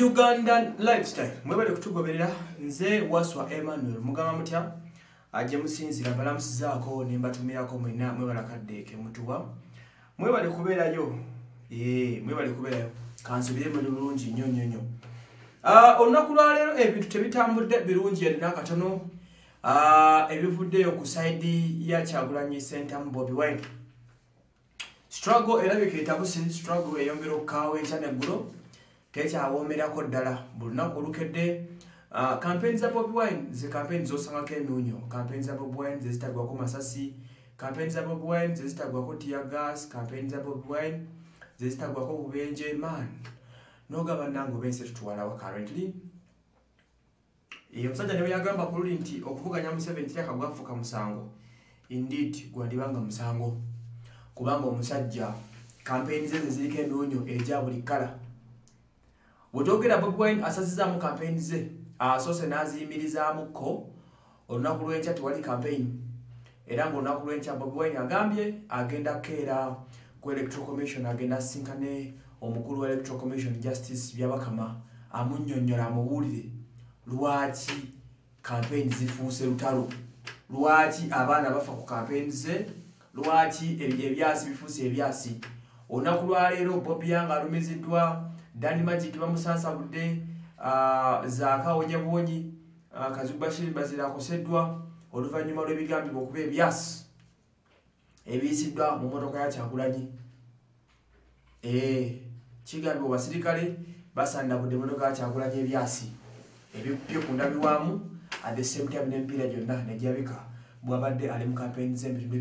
Ugandan lifestyle mwebale kutugoberera nze waswa Emmanuel mugama mutya aje musinzira balamusizaako nimbatumirako mwena mwebala kaddeke mutuwa mwebale kubeerayo mwebale kubeerayo kansubire mu bulungi nnyo olunaku lwa leero ebintu tebitambudde birungi yalina akatono ebivuddeyo ku side ya Kyagulanyi Center mu Bobi Wine struggle erabika etabuse struggle eyongera okukaawa enkya neggulo tekyawomerako ddala buli lunaku olukedde campaign za Bobi Wine ze campaign zosangako emyunyo campaign za Bobi Wine zezitagwako masasi campaign za Bobi Wine zezitagwako tear gas campaign za Bobi Wine zezitagwako bubenje man nogaba nango bense tutuwalawa currently omusajja newe yagamba ku luli nti okuvuganya Museveni kiraka gwafuuka musango indeed gwandibanga musango kubanga omusajja campaign ze ziriko emyunyo eja buli kala wotogera Bobi Wine asazizaamu campaign ze asose naziyimirizaamuko olunaku lw'enkya tewali campaign era ng'olunaku lw'enkya Bobi Wine agambye agenda keera ku Electoral Commission agenda asinkane omukulu wa Electoral Commission Justice Byabakama amunnyonnyola amubuulire lwaki campaign zifuuse lutalo lwaki abaana bafa ku campaign ze lwaki ebyasi bifuuse ebyasi olunaku lwa leero Bobi Wine alumiziddwa Dani Magic bamusansabudde Zaaka Onyebonyi Kazubashiri Bazira akoseddwa oluvannyuma lw'ebigambibwa okuba ebyasi ebiyisiddwa mu mmotoka ya Kyagulanyi kigambibwa basirikale basandabudde emmotoka ya Kyagulanyi ebyasi ebyo ku ndabirwamu at the same time n'emipiira gyonna nejabika bwabadde ali mu campaign z'ebitundu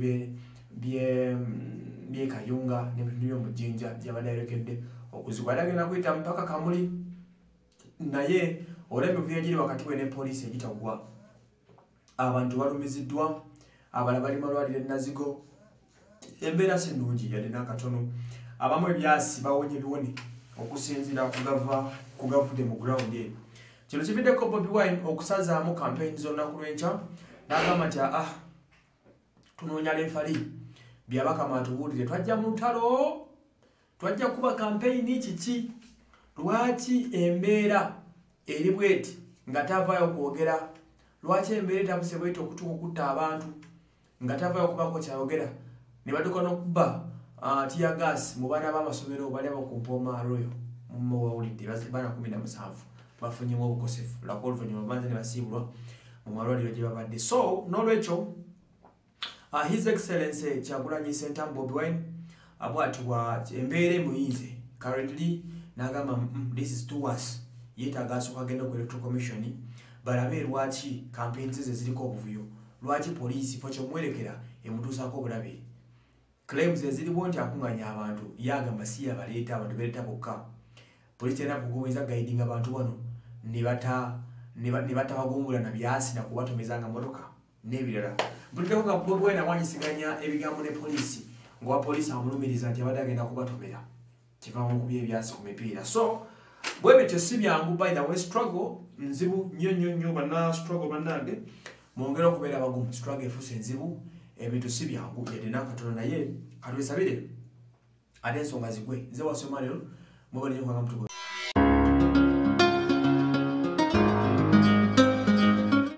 bye Kayunga n'ebitundu by'omujjinja gyabadde ayolekedde okuzibwa agenda kuyita mpaka Kamuli naye olw'emivuyo egiri wakati we ne poliisi egitagwa abantu balumiziddwa abalala bali malwaliro Nazigo embeera si nnungi yadde n'akatono abamu ebyasi bawonye biwone okusinziira ku gavudde mu ground eyo kino kividdeko Bobi Wine okusazaamu campaign z'olunaku lw'enkya n'agamba nti tunoonya lefali Byabakama atubuulire twajja mu lutalo twajja kuba campaign kiki lwaki embeera eri bweti nga tavaayo kwogera lwaki embeera etabuse bweti okutuuka okutta abantu nga tavaayo kubako kyayogera ne badduka n'okuba tear gas mu baana b'amasomero bali ku Mpoma Royal mu bawulidde baana 17 bafunyemu obukosefu lwako oluvannyuma banze ne basiibulwa mu malwaliro gye babadde so n'olwekyo His Excellency Kyagulanyi Center Bobi Wine abwatibwa embeere muyinze currently nagamba this is too worse yetaaga asooka agenda ku Electoral Commission balabe lwaki campaign ze ziriko obuvuyo lwaki poliisi fo kyomwerekera emutuusaako obulabe claims eziriwo nti akunganya abantu yagamba si yabaleeta abantu bereeta bokka poliisi erina kugumiza guiding abantu bano ne batabagumula na byasi na kubatomezanga motoka n'ebirala buliddeko nga Bobi Wine awanyisiganya ebigambo ne poliisi ng'owa poliisi amulumiriza nti abadde agenda kubatomera kiva mu kubya ebyasi ku mipiira so bwe bityo si byangu by the way struggle nzibu nnyo banna struggle bannange mwongera okubeera abagumu struggle efuuse nzibu ebintu si byangu yadde n'akatono naye katwesabire ate ensonga zigwe nze wasoma leero mwebale nyo kubanga mutugo